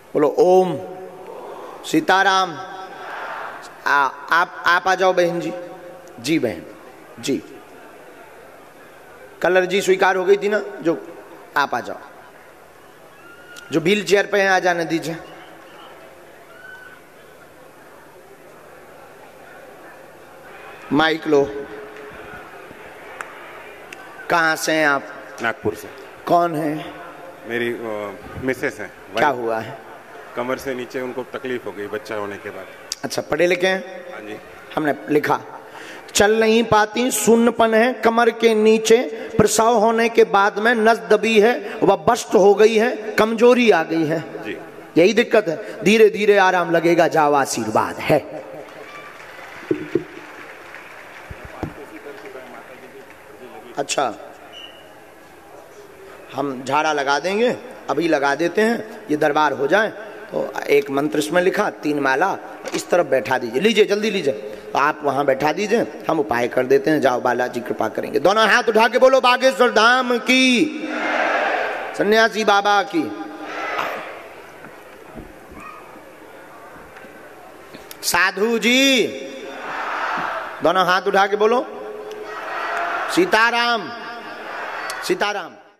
बोलो ओम सीताराम। आप आ जाओ बहन जी। जी बहन जी, कलर जी स्वीकार हो गई थी ना, जो आप आ जाओ। जो व्हील चेयर पे हैं आ जाने दीजिए। माइक लो। कहाँ से हैं आप? नागपुर से। कौन है? मेरी मिसेस है। क्या हुआ है? कमर से नीचे उनको तकलीफ हो गई बच्चा होने के बाद। अच्छा, पढ़े लिखे हैं? हाँ जी। हमने लिखा, चल नहीं पाती, शून्यपन है कमर के नीचे, प्रसव होने के बाद में नस दबी है, वह बस्ट हो गई है, कमजोरी आ गई है जी। यही दिक्कत है। धीरे धीरे आराम लगेगा, जाओ आशीर्वाद है। अच्छा, हम झाड़ा लगा देंगे, अभी लगा देते हैं, ये दरबार हो जाए तो एक मंत्र इसमें लिखा, 3 माला इस तरफ बैठा दीजिए। लीजिए जल्दी लीजिए, तो आप वहां बैठा दीजिए, हम उपाय कर देते हैं। जाओ, बालाजी कृपा करेंगे। दोनों हाथ उठा के बोलो बागेश्वर धाम की, सन्यासी बाबा की। साधु जी दोनों हाथ उठा के बोलो सीताराम सीताराम।